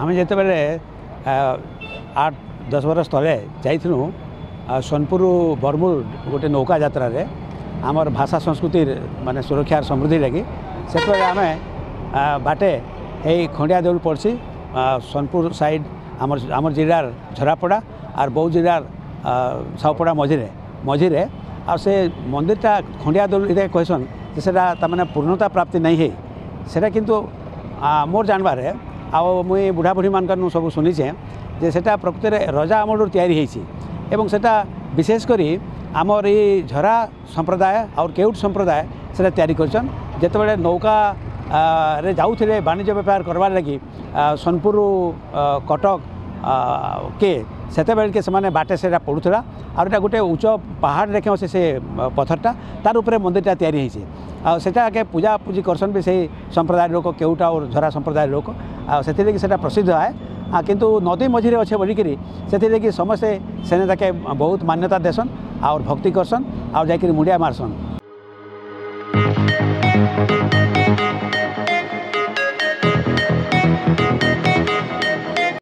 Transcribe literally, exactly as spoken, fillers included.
आम जिते बेले आठ दस वर्ष तले जाइलु सोनपुर बरमूल गोटे नौका यात्रा रे आमर भाषा संस्कृति माने सुरक्षा समृद्धि लगी से आम बाटे यही खंडिया देउल पड़सी सोनपुर साइड आमर आमर जिलार झरापड़ा और बौद्ध जिलार साउपड़ा मझिरे मझिरे आ से मंदिरटा खंडिया देउल ये कहसन से तार पूर्णता प्राप्ति नहीं है सेटा किंतु मोर जानबार आ मुई बुढ़ा बुढ़ी मान सब शुनीचे जे सेटा प्रकृति रजा अमल तैयारी होइछि एवं सेटा विशेषकर आमर ये झरा संप्रदाय और केउट संप्रदाय से तैयारी करछन जेतेबेले नौका रे जाउथिले वाणिज्य व्यापार करवार लगी सोनपुर कटक के सेते बेल के समाने बाटे से पड़ूला और एटा गोटे उच्च पहाड़ रेखे से से पत्थरटा तार उपरे मंदिरटा तैयारी होइछि आ सेटा के पूजा पूजी करसन भी सही संप्रदाय लोक केउटा और झरा संप्रदाय लोक आ सेति लगी सेटा प्रसिद्ध है हाँ किंतु नदी मझिरे अच्छे बोलिकी से समस्ते सेने ताके बहुत मान्यता देसन और भक्ति करसन और जाकि मुंडिया मारसन।